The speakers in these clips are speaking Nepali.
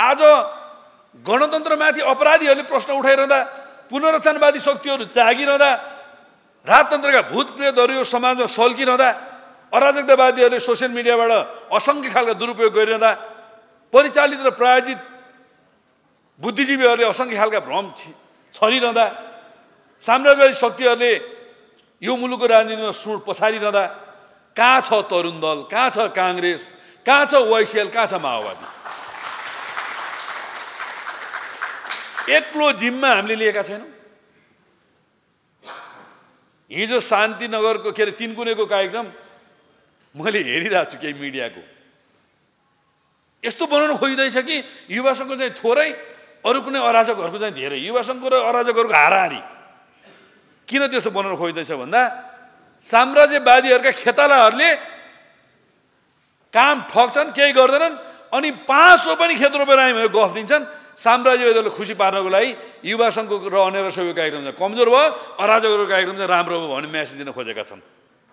आज गणतन्त्रमाथि अपराधीहरूले प्रश्न उठाइरहँदा, पुनरुत्थानवादी शक्तिहरू जागिरहँदा, राजतन्त्रका भूत प्रेतहरू यो समाजमा सल्किरहँदा, अराजकतावादीहरूले सोसियल मिडियाबाट असङ्ख्य खालका दुरुपयोग गरिरहँदा, परिचालित र प्रायोजित बुद्धिजीवीहरूले असङ्ख्य खालका भ्रम छरिरहँदा, साम्राज्यवादी शक्तिहरूले यो मुलुकको राजनीतिमा सुड पछारिरहँदा कहाँ छ तरुण दल, कहाँ छ काङ्ग्रेस, कहाँ छ वाइसिएल, कहाँ छ माओवादी? एक्लो जिम्मा हामीले लिएका छैनौँ। हिजो शान्तिनगरको के अरे तिनकुनेको कार्यक्रम मैले हेरिरहेको छु केही मिडियाको। यस्तो बनाउन खोजिँदैछ कि युवा सङ्घको चाहिँ थोरै, अरू कुनै अराजकहरूको चाहिँ धेरै। युवा सङ्घको र अराजकहरूको हाराहारी। किन त्यस्तो बनाउन खोजिँदैछ भन्दा साम्राज्यवादीहरूका खेतालाहरूले काम ठग्छन्, केही गर्दैनन्, अनि 500 पनि खेत रोपेर आयो भने गफ दिन्छन्। साम्राज्यवादीहरूले खुसी पार्नको लागि युवा सङ्घको र अन्य सबैको कार्यक्रम चाहिँ कमजोर भयो, अराजकहरूको कार्यक्रम चाहिँ राम्रो भयो भन्ने म्यासेज दिन खोजेका छन्।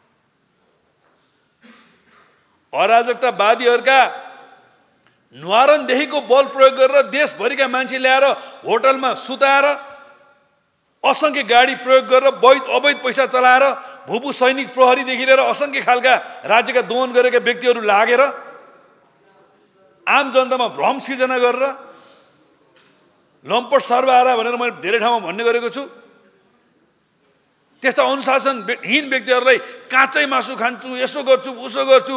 अराजकतावादीहरूका न्वारनदेखिको बल प्रयोग गरेर देशभरिका मान्छे ल्याएर होटलमा सुताएर, असङ्ख्य गाडी प्रयोग गरेर, अवैध पैसा चलाएर, भूपू सैनिक प्रहरीदेखि लिएर असङ्ख्य खालका राज्यका दोहन गरेका व्यक्तिहरू लागेर आम जनतामा भ्रम सिर्जना गरेर लम्पट सर्वहारा भनेर मैले धेरै ठाउँमा भन्ने गरेको छु। त्यस्ता अनुशासनहीन व्यक्तिहरूलाई काँचै मासु खान्छु, यसो गर्छु, उसो गर्छु,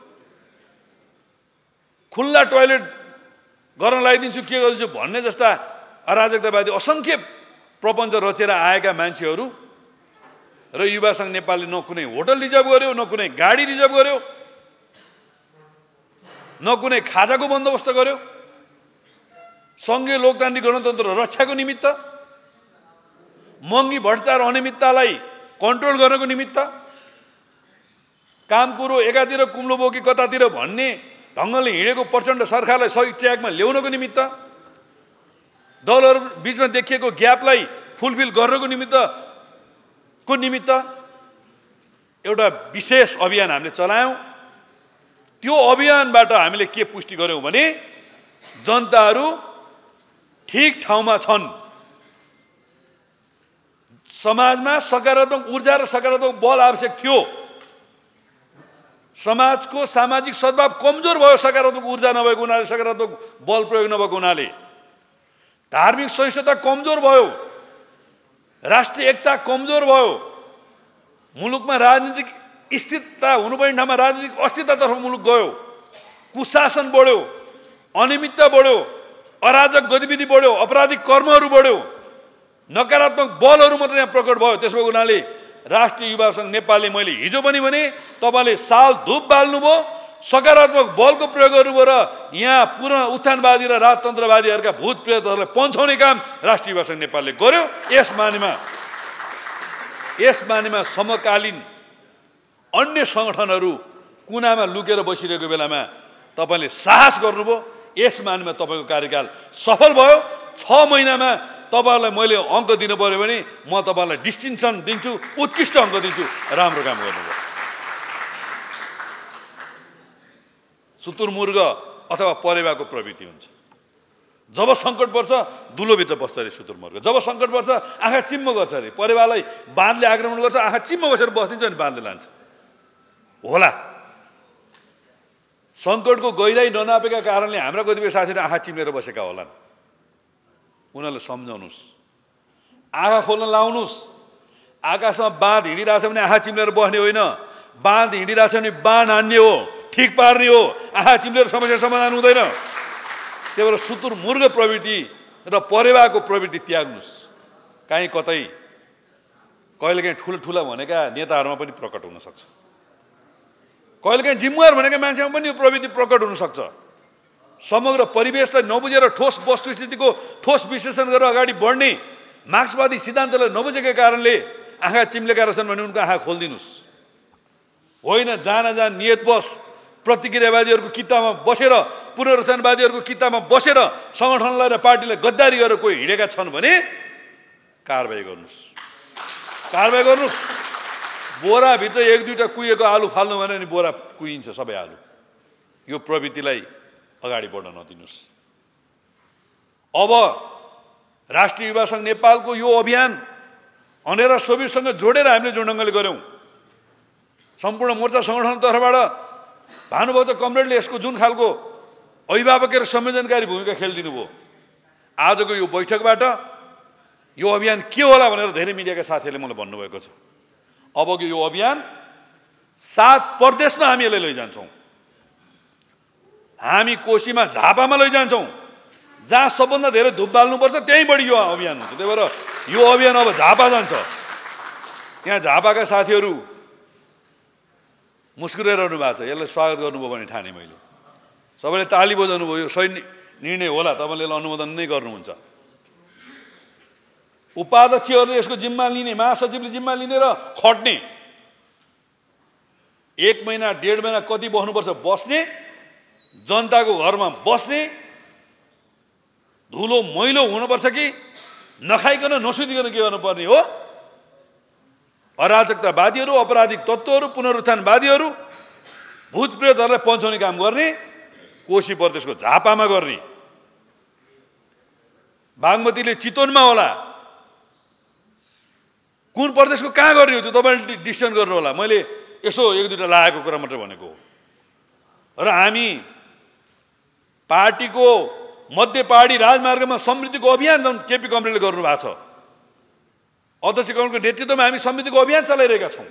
खुल्ला टोयलेट गर्न लगाइदिन्छु, के गर्छु भन्ने जस्ता अराजकतावादी असङ्ख्य प्रपञ्च रचेर आएका मान्छेहरू र युवा सङ्घ नेपालले न कुनै होटल रिजर्भ गर्यो, न कुनै गाडी रिजर्भ गर्यो, न कुनै खाजाको बन्दोबस्त गर्यो। सङ्घीय लोकतान्त्रिक गणतन्त्र रक्षाको निमित्त, महँगी भ्रष्टाचार अनियमिततालाई कन्ट्रोल गर्नको निमित्त, काम कुरो एकातिर कुम्लो बोकी कतातिर भन्ने ढङ्गले हिँडेको प्रचण्ड सरकारलाई सही ट्र्याकमा ल्याउनको निमित्त, दलहरू बिचमा देखिएको ग्यापलाई फुलफिल गर्नको निमित्त एउटा विशेष अभियान हामीले चलायौँ। त्यो अभियानबाट हामीले के पुष्टि गर्यौँ भने जनताहरू ठिक ठाउँमा छन्, समाजमा सकारात्मक ऊर्जा र सकारात्मक बल आवश्यक थियो। समाजको सामाजिक सद्भाव कमजोर भयो सकारात्मक ऊर्जा नभएको हुनाले, सकारात्मक बल प्रयोग नभएको हुनाले। धार्मिक सहिष्णुता कमजोर भयो, राष्ट्रिय एकता कमजोर भयो, मुलुकमा राजनीतिक स्थिरता हुनुपर्ने ठाउँमा राजनीतिक अस्थिरतातर्फ मुलुक गयो, कुशासन बढ्यो, अनियमितता बढ्यो, अराजक गतिविधि बढ्यो, अपराधिक कर्महरू बढ्यो, नकारात्मक बलहरू मात्रै यहाँ प्रकट भयो। त्यसो भएको हुनाले राष्ट्रिय युवा सङ्घ नेपालले, मैले हिजो पनि भने, तपाईँले साल धुप बाल्नुभयो, सकारात्मक बलको प्रयोग गर्नुभयो र यहाँ पुनः उत्थानवादी र राजतन्त्रवादीहरूका भूत प्रेतहरूलाई पन्छाउने काम राष्ट्रिय युवा सङ्घ नेपालले गर्यो। यस मानेमा समकालीन अन्य सङ्गठनहरू कुनामा लुकेर बसिरहेको बेलामा तपाईँले साहस गर्नुभयो। यस मानेमा तपाईँको कार्यकाल सफल भयो। 6 महिनामा तपाईँहरूलाई मैले अङ्क दिनु पऱ्यो भने म तपाईँलाई डिस्टिङसन दिन्छु, उत्कृष्ट अङ्क दिन्छु। राम्रो काम गर्नुभयो। सुतुरमुर्ग अथवा परेवाको प्रवृत्ति हुन्छ। जब सङ्कट पर्छ दुलोभित्र बस्छ अरे सुतुरमुर्ग, जब सङ्कट पर्छ आँखा चिम्म गर्छ अरे, परेवालाई बाँधले आक्रमण गर्छ, आँखा चिम्म बसेर बस्दिन्छ अनि बाँधले लान्छ होला। सङ्कटको गहिराई ननापेका कारणले हाम्रा कतिपय साथीहरू आँखा चिम्लेर बसेका होलान्। उनीहरूलाई सम्झाउनुहोस्, आँखा खोल्न लाउनुहोस्। आकाशमा बाँध हिँडिरहेछ भने आँखा चिम्लेर बस्ने होइन, बाँध हिँडिरहेछ भने बाँध हान्ने हो, ठिक पार्ने हो। आँखा चिम्लेर समस्या समाधान हुँदैन। त्यही भएर सुतुरमुर्ग प्रवृत्ति र परेवाको प्रवृत्ति त्याग्नुहोस्। काहीँ कतै कहिलेकाहीँ ठुला भनेका नेताहरूमा पनि प्रकट हुनसक्छ, कहिलेकाहीँ जिम्मेवार भनेका मान्छेमा पनि यो प्रवृत्ति प्रकट हुनसक्छ। समग्र परिवेशलाई नबुझेर ठोस वस्तुस्थितिको ठोस विश्लेषण गरेर अगाडि बढ्ने मार्क्सवादी सिद्धान्तलाई नबुझेका कारणले आँखा चिम्लेका रहेछन् भने उनको आँखा खोलिदिनुहोस्। होइन जान नियतवश प्रतिक्रियावादीहरूको किताबमा बसेर, पुनरुत्थानवादीहरूको किताबमा बसेर सङ्गठनलाई र पार्टीलाई गद्दारी गरेर कोही हिँडेका छन् भने कारबाही गर्नुहोस्, कारबाही गर्नुहोस्। बोराभित्र 1-2टा कुहिएको आलु फाल्नु भने नि बोरा कुहिन्छ सबै आलु। यो प्रवृत्तिलाई अगाडि बढ्न नदिनुहोस्। अब राष्ट्रिय युवा सङ्घ नेपालको यो अभियान अनेरा सोभियतसँग जोडेर हामीले जुन ढङ्गले गऱ्यौँ, सम्पूर्ण मोर्चा सङ्गठनको तर्फबाट भानुभक्त कमरेडले यसको जुन खालको अभिभावक र संयोजनकारी भूमिका खेलिदिनु भयो, आजको यो बैठकबाट यो अभियान के होला भनेर धेरै मिडियाका साथीहरूले मलाई भन्नुभएको छ। अबको यो अभियान 7 प्रदेशमा हामी यसलाई लैजान्छौँ। हामी कोशीमा झापामा लैजान्छौँ, जहाँ सबभन्दा धेरै धुप बाल्नुपर्छ त्यहीँ बढी यो अभियान हुन्छ। त्यही भएर यो अभियान अब झापा जान्छ। यहाँ झापाका साथीहरू मुस्कुराइरहनु भएको छ, यसलाई स्वागत गर्नुभयो भने ठाने मैले। सबैले ताली बजाउनु भयो, यो सही निर्णय होला, तपाईँले यसलाई अनुमोदन नै गर्नुहुन्छ। उपाध्यक्षहरूले यसको जिम्मा लिने, महासचिवले जिम्मा लिने र खट्ने, 1 महिना 1.5 महिना कति बस्नुपर्छ बस्ने, जनताको घरमा बस्ने, धुलो मैलो हुनुपर्छ कि नखाइकन नसुतिकन के गर्नुपर्ने हो? अराजकतावादीहरू, अपराधिक तत्त्वहरू, पुनरुत्थानवादीहरू, भूत प्रेतहरूलाई पन्छाउने काम गर्ने कोशी प्रदेशको झापामा गर्ने, बागमतीले चितवनमा होला, कुन प्रदेशको कहाँ गर्ने हो त्यो तपाईँले डिसिसन गर्नु होला। मैले यसो 1-2टा लागेको कुरा मात्रै भनेको हो। र हामी पार्टीको मध्य पहाडी राजमार्गमा समृद्धिको अभियान जुन केपी कमरेडले गर्नु भएको छ, अध्यक्ष कमरेडको नेतृत्वमा हामी समृद्धिको अभियान चलाइरहेका छौँ।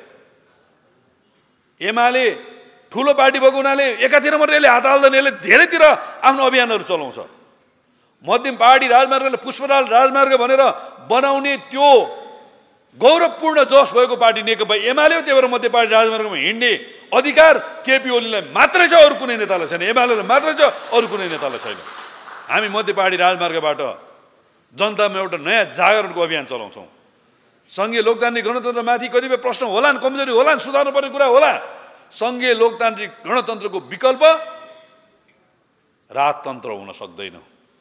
एमाले ठुलो पार्टी भएको हुनाले एकातिर मात्रै यसले हात हाल्दैन, यसले धेरैतिर आफ्नो अभियानहरू चलाउँछ। मध्यम पहाडी राजमार्गलाई पुष्पराज राजमार्ग भनेर बनाउने त्यो गौरवपूर्ण जस भएको पार्टी नेकपा एमाले हो। त्यही भएर मध्य पहाडी राजमार्गमा हिँड्ने अधिकार केपी ओलीलाई मात्रै छ, अरू कुनै नेतालाई छैन। एमालेलाई मात्रै छ, अरू कुनै नेतालाई छैन। हामी मध्य पहाडी राजमार्गबाट जनतामा एउटा नयाँ जागरणको अभियान चलाउँछौँ। सङ्घीय लोकतान्त्रिक गणतन्त्रमाथि कतिपय प्रश्न होलान्, कमजोरी होलान्, सुधार्नुपर्ने कुरा होला। सङ्घीय लोकतान्त्रिक गणतन्त्रको विकल्प राजतन्त्र हुन सक्दैन।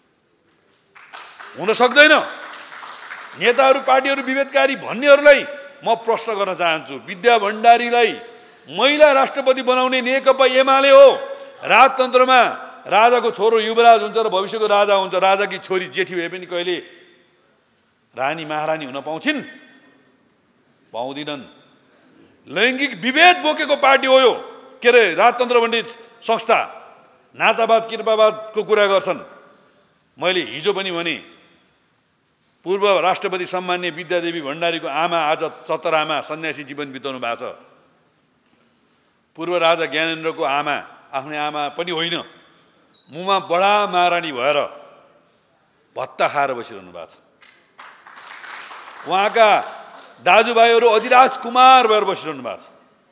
नेताहरू, पार्टीहरू विभेदकारी भन्नेहरूलाई म प्रश्न गर्न चाहन्छु। विद्या भण्डारीलाई महिला राष्ट्रपति बनाउने नेकपा एमाले हो। राजतन्त्रमा राजाको छोरो युवराज हुन्छ र भविष्यको राजा हुन्छ। राजाकी छोरी जेठी भए पनि कहिले रानी महारानी हुन पाउँदिनन्। लैङ्गिक विभेद बोकेको पार्टी हो यो। के अरे राजतन्त्र भन्ने संस्था नातावाद कृपावादको कुरा गर्छन्। मैले हिजो पनि भने पूर्व राष्ट्रपति सम्मान्य विद्यादेवी भण्डारीको आमा आज चतरामा सन्यासी जीवन बिताउनु भएको छ। पूर्व राजा ज्ञानेन्द्रको आमा आफ्नै आमा पनि होइन, मुमा बडा महारानी भएर भत्ता खाएर बसिरहनु भएको छ। उहाँका दाजुभाइहरू अधिराज कुमार भएर बसिरहनु भएको छ।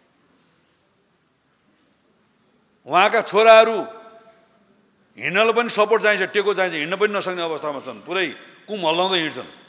उहाँका छोराहरू हिँड्नलाई पनि सपोर्ट चाहिन्छ, टेको चाहिन्छ, हिँड्न पनि नसक्ने अवस्थामा छन्, पुरै कुम हल्लाउँदै हिँड्छन्।